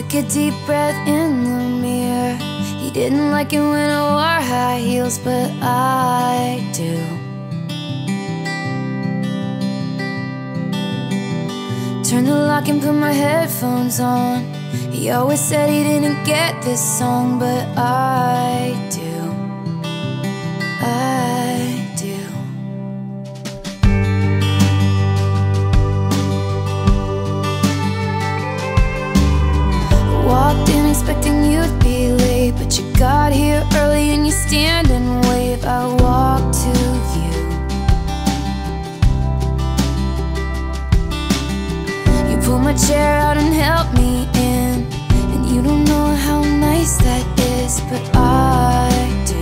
Took a deep breath in the mirror. He didn't like it when I wore high heels, but I do. Turned the lock and put my headphones on. He always said he didn't get this song, but I do. I do. Walked in expecting you'd be late, but you got here early and you stand and wave. I walked to you. You pulled my chair out and helped me in, and you don't know how nice that is, but I do.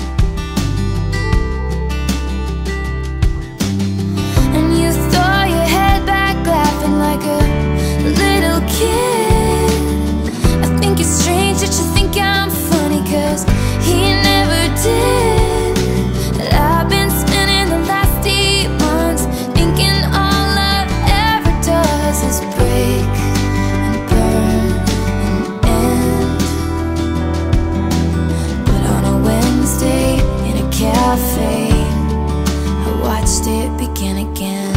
And you throw your head back laughing like a little kid. I think it's strange that you think I'm funny, 'cause he never did. And I've been spending the last 8 months thinking all love ever does is break and burn and end. But on a Wednesday in a cafe, I watched it begin again.